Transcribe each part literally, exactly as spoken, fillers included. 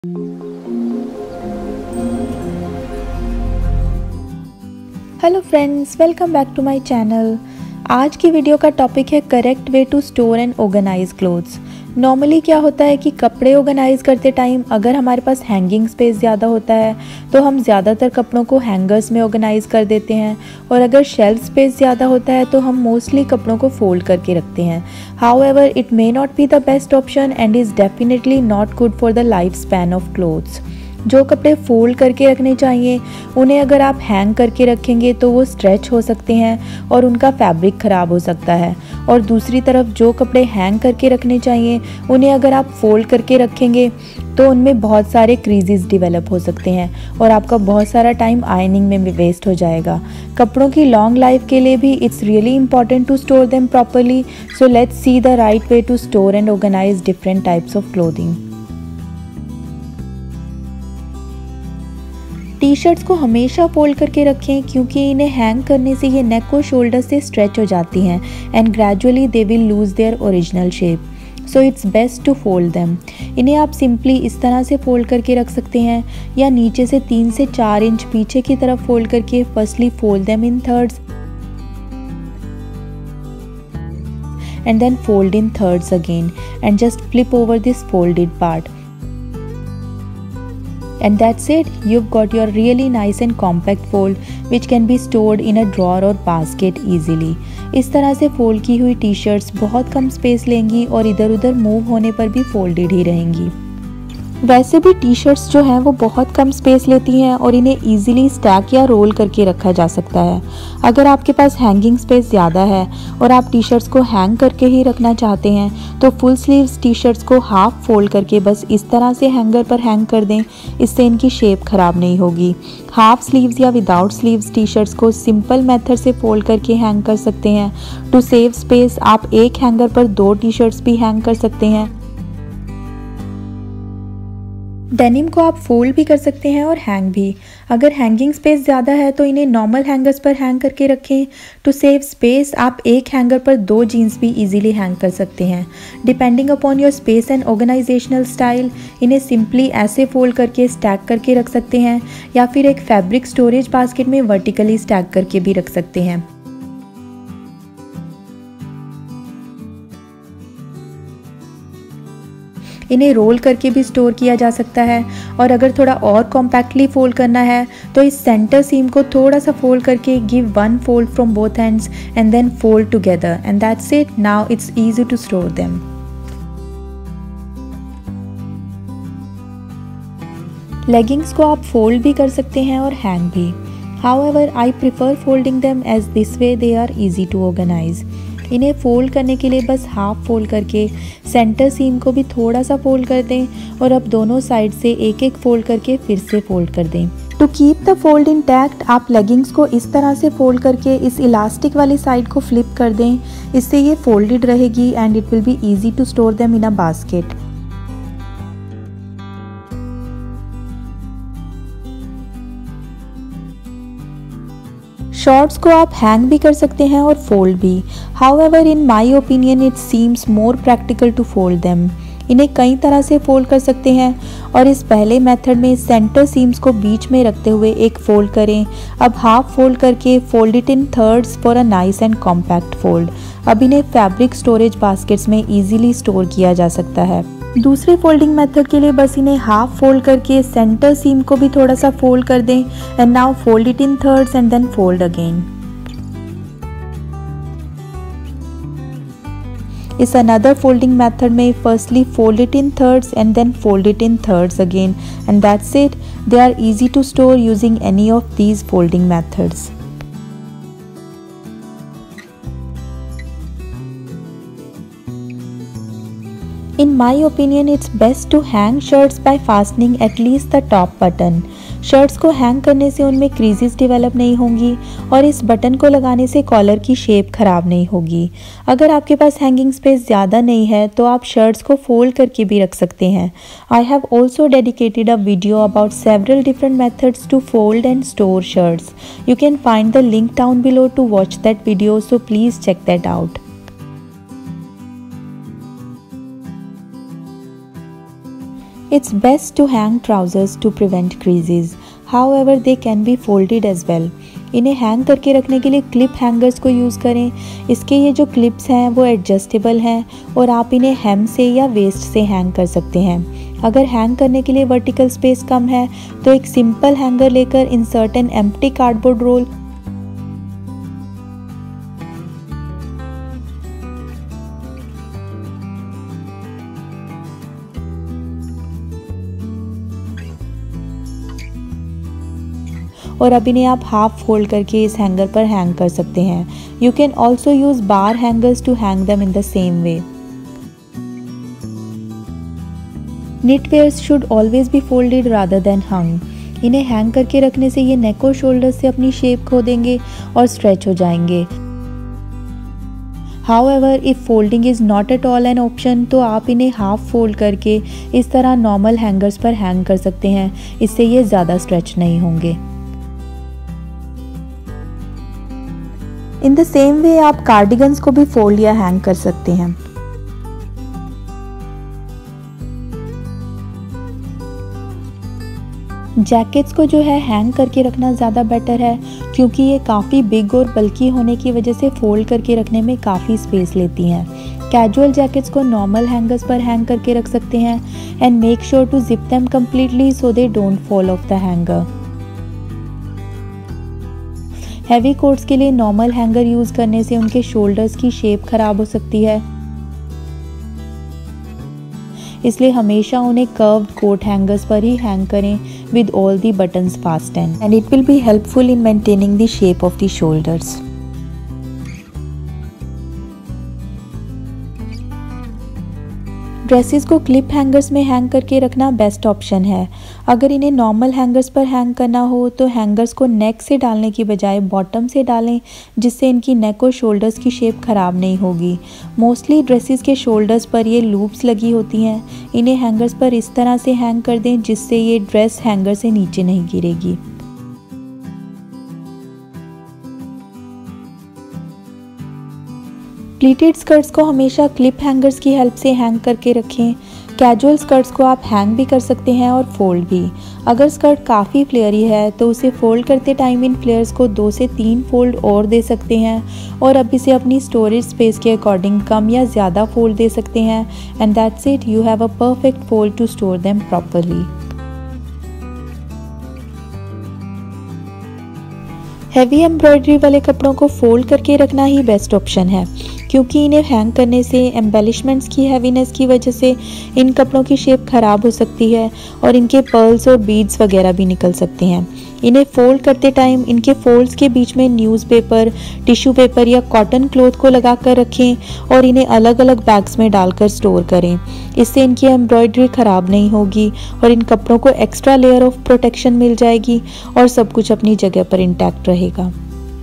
Hello friends, welcome back to my channel. आज की video का टॉपिक है correct way to store and organise clothes. Normally क्या होता है कि कपड़े ऑर्गेनाइज करते टाइम अगर हमारे पास हैंगिंग स्पेस ज़्यादा होता है तो हम ज़्यादातर कपड़ों को हैंगर्स में ऑर्गेनाइज कर देते हैं, और अगर शेल्फ स्पेस ज़्यादा होता है तो हम मोस्टली कपड़ों को फोल्ड करके रखते हैं। However it may not be the best option and is definitely not good for the life span of clothes. जो कपड़े फोल्ड करके रखने चाहिए उन्हें अगर आप हैंग करके रखेंगे तो वो स्ट्रेच हो सकते हैं और उनका फैब्रिक ख़राब हो सकता है, और दूसरी तरफ जो कपड़े हैंग करके रखने चाहिए उन्हें अगर आप फोल्ड करके रखेंगे तो उनमें बहुत सारे क्रीजेस डेवलप हो सकते हैं और आपका बहुत सारा टाइम आयनिंग में भी वेस्ट हो जाएगा। कपड़ों की लॉन्ग लाइफ के लिए भी it's really important to store them properly. So let's see the right way to store and organise different types of clothing. T shirts को हमेशा फोल्ड करके रखें क्योंकि इन्हें हैंग करने से ये नेक और शोल्डर से स्ट्रेच हो जाती हैं and gradually they will lose their original shape. So it's best to fold them. इन्हें आप सिंपली इस तरह से फोल्ड करके रख सकते हैं या नीचे से तीन से चार इंच पीछे की तरफ फोल्ड करके firstly fold them in thirds and then fold in thirds again and just flip over this folded part. And that's it, you've got your really nice and compact fold which can be stored in a drawer or basket easily. इस तरह से fold की हुई T shirts बहुत कम space लेंगी और इधर उधर मूव होने पर भी फोल्डेड ही रहेंगी। वैसे भी टी शर्ट्स जो हैं वो बहुत कम स्पेस लेती हैं और इन्हें इजीली स्टैक या रोल करके रखा जा सकता है। अगर आपके पास हैंगिंग स्पेस ज़्यादा है और आप टी शर्ट्स को हैंग करके ही रखना चाहते हैं तो फुल स्लीव्स टी शर्ट्स को हाफ फोल्ड करके बस इस तरह से हैंगर पर हैंग कर दें, इससे इनकी शेप ख़राब नहीं होगी। हाफ स्लीव्स या विदाउट स्लीव्स टी शर्ट्स को सिंपल मेथड से फोल्ड करके हैंग कर सकते हैं। टू सेव स्पेस आप एक हैंगर पर दो टी शर्ट्स भी हैंग कर सकते हैं। डेनिम को आप फोल्ड भी कर सकते हैं और हैंग भी। अगर हैंगिंग स्पेस ज़्यादा है तो इन्हें नॉर्मल हैंगर्स पर हैंग करके रखें। टू सेव स्पेस आप एक हैंगर पर दो जीन्स भी इजीली हैंग कर सकते हैं। Depending upon your space and organisational style इन्हें सिंपली ऐसे फोल्ड करके स्टैक करके रख सकते हैं या फिर एक फैब्रिक स्टोरेज बास्केट में वर्टिकली स्टैक करके भी रख सकते हैं। इन्हें रोल करके भी स्टोर किया जा सकता है, और अगर थोड़ा और कॉम्पैक्टली फोल्ड करना है तो इस सेंटर सीम को थोड़ा सा फोल्ड करके give one fold from both ends and then fold together and that's it. Now it's easy to store them. Leggings को आप फोल्ड भी कर सकते हैं और हैंग भी। However I prefer folding them as this way they are easy to organise. इन्हें fold करने के लिए बस हाफ फोल्ड करके सेंटर सीम को भी थोड़ा सा फोल्ड कर दें और अब दोनों साइड से एक एक फोल्ड करके फिर से फोल्ड कर दें। To keep the fold intact आप लेगिंग्स को इस तरह से फोल्ड करके इस इलास्टिक वाली साइड को फ्लिप कर दें, इससे ये फोल्डेड रहेगी and it will be easy to store them in a basket. Shorts को आप हैंग भी कर सकते हैं और फोल्ड भी। However in my opinion it seems more practical to fold them. इन्हें कई तरह से फोल्ड कर सकते हैं और इस पहले मेथड में सेंटर सीम्स को बीच में रखते हुए एक फोल्ड करें। अब हाफ फोल्ड करके fold it in thirds for a nice and compact fold. अब इन्हें फैब्रिक स्टोरेज बास्केट्स में इजीली स्टोर किया जा सकता है। दूसरे फोल्डिंग मेथड के लिए बस इन्हें हाफ फोल्ड करके सेंटर सीम को भी थोड़ा सा फोल्ड कर दें and now fold it in thirds and then fold again. इस अनदर फोल्डिंग मेथड में firstly fold it in thirds and then fold it in thirds again and that's it. They are easy to store using any of these folding methods. In my opinion, it's best to hang shirts by fastening at least the top button. Shirts को hang करने से उनमें creases develop नहीं होंगी और इस button को लगाने से कॉलर की शेप खराब नहीं होगी। अगर आपके पास हैंगिंग स्पेस ज़्यादा नहीं है तो आप शर्ट्स को फोल्ड करके भी रख सकते हैं। I have also dedicated a video about several different methods to fold and store shirts. You can find the link down below to watch that video, so please check that out. It's best to hang trousers to prevent creases. However, they can be folded as well. इन्हें hang करके रखने के लिए clip hangers को use करें। इसके ये जो क्लिप्स हैं वो एडजस्टेबल हैं और आप इन्हें हेम से या वेस्ट से हैंग कर सकते हैं। अगर हैंग करने के लिए वर्टिकल स्पेस कम है तो एक सिंपल हैंगर लेकर insert an empty cardboard roll और अब इन्हें आप हाफ फोल्ड करके इस हैंगर पर हैंग कर सकते हैं। You can also use bar hangers to hang them in the same way. knitwears should always be folded rather than hung. इन्हें हैंग करके रखने से ये नेक और शोल्डर से अपनी शेप खो देंगे और स्ट्रेच हो जाएंगे। However, if folding is not at all an option, तो आप इन्हें हाफ फोल्ड करके इस तरह नॉर्मल हैंगर्स पर हैंग कर सकते हैं। इससे ये ज़्यादा स्ट्रेच नहीं होंगे। इन द सेम वे आप कार्डिगन्स को भी फोल्ड या हैंग कर सकते हैं। जैकेट्स को जो है हैंग करके रखना ज़्यादा बेटर है क्योंकि ये काफ़ी बिग और बल्की होने की वजह से फोल्ड करके रखने में काफ़ी स्पेस लेती हैं। कैजुअल जैकेट्स को नॉर्मल हैंगर्स पर हैंग करके रख सकते हैं and make sure to zip them completely so they don't fall off the hanger. Heavy coats के लिए नॉर्मल हैंगर यूज़ करने से उनके शोल्डर्स की शेप खराब हो सकती है, इसलिए हमेशा उन्हें कर्व्ड कोट हैंगर्स पर ही हैंग करें with all the buttons fastened and it will be helpful in maintaining the shape of the shoulders. Dresses को क्लिप हैंगर्स में हैंग करके रखना बेस्ट ऑप्शन है। अगर इन्हें नॉर्मल हैंगर्स पर हैंग करना हो तो हैंगर्स को नेक से डालने की बजाय बॉटम से डालें, जिससे इनकी नेक और शोल्डर्स की शेप ख़राब नहीं होगी। मोस्टली ड्रेसेस के शोल्डर्स पर ये लूप्स लगी होती हैं। इन्हें हैंगर्स पर इस तरह से हैंग कर दें जिससे ये ड्रेस हैंगर से नीचे नहीं गिरेगी। प्लीटेड स्कर्ट्स को हमेशा क्लिप हैंगर्स की हेल्प से हैंग करके रखें। कैजुअल स्कर्ट्स को आप हैंग भी कर सकते हैं और फोल्ड भी। अगर स्कर्ट काफ़ी फ्लेयरी है तो उसे फोल्ड करते टाइम इन फ्लेयर्स को दो से तीन फोल्ड और दे सकते हैं और अब इसे अपनी स्टोरेज स्पेस के अकॉर्डिंग कम या ज़्यादा फोल्ड दे सकते हैं and that's it, you have a perfect fold to store them properly. Heavy embroidery वाले कपड़ों को फोल्ड करके रखना ही बेस्ट ऑप्शन है क्योंकि इन्हें हैंग करने से एम्बेलिशमेंट्स की हैवीनेस की वजह से इन कपड़ों की शेप ख़राब हो सकती है और इनके पर्ल्स और बीड्स वगैरह भी निकल सकते हैं। इन्हें फोल्ड करते टाइम इनके फोल्ड्स के बीच में न्यूज़पेपर, टिश्यू पेपर या कॉटन क्लॉथ को लगा कर रखें और इन्हें अलग अलग बैग्स में डालकर स्टोर करें। इससे इनकी एम्ब्रॉयडरी ख़राब नहीं होगी और इन कपड़ों को एक्स्ट्रा लेयर ऑफ प्रोटेक्शन मिल जाएगी और सब कुछ अपनी जगह पर इंटैक्ट रहेगा।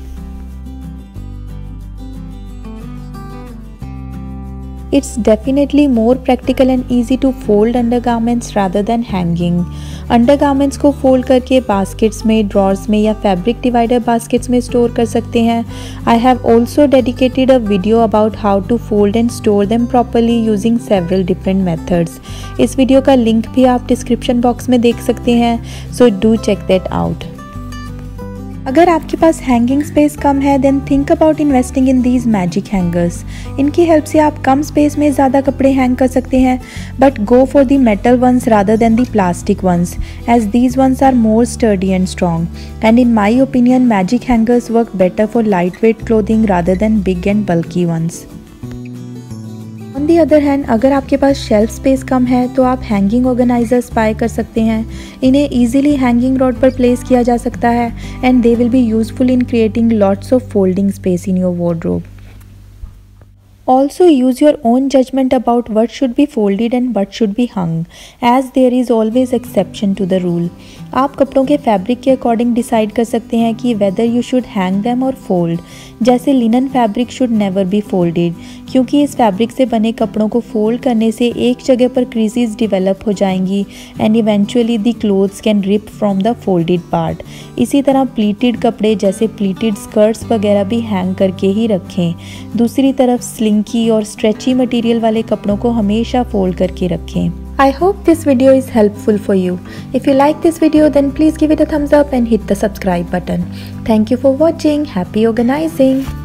It's definitely more practical and easy to fold undergarments rather than hanging. Undergarments को फोल्ड करके बास्केट्स में, ड्रॉर्स में या फैब्रिक डिवाइडर बास्केट्स में स्टोर कर सकते हैं। I have also dedicated a video about how to fold and store them properly using several different methods. इस वीडियो का लिंक भी आप डिस्क्रिप्शन बॉक्स में देख सकते हैं, so do check that out. अगर आपके पास हैंगिंग स्पेस कम है then think about investing in these magic hangers. इनकी हेल्प से आप कम स्पेस में ज़्यादा कपड़े हैंग कर सकते हैं, but go for the metal ones rather than the plastic ones as these ones are more sturdy and strong and in my opinion magic hangers work better for light weight clothing rather than big and bulky ones. On the other hand, अगर आपके पास shelf space कम है तो आप hanging organisers bye कर सकते हैं। इन्हें ईजिली हैंगिंग रॉड पर प्लेस किया जा सकता है and they will be useful in creating lots of folding space in your wardrobe. Also use your own judgment about what should be folded and what should be hung, as there is always exception to the rule. आप कपड़ों के fabric के according decide कर सकते हैं कि whether you should hang them or fold. जैसे linen fabric should never be folded, क्योंकि इस फैब्रिक से बने कपड़ों को फोल्ड करने से एक जगह पर क्रीजेस डिवेलप हो जाएंगी and eventually the clothes can rip from the folded part. इसी तरह प्लीटेड कपड़े जैसे प्लीटेड स्कर्ट्स वगैरह भी हैंग करके ही रखें। दूसरी तरफ स्लिंकी और स्ट्रेची मटेरियल वाले कपड़ों को हमेशा फोल्ड करके रखें। I hope this video is helpful for you. If you like this video, then please give it a thumbs up and hit the subscribe button. Thank you for watching. Happy organizing!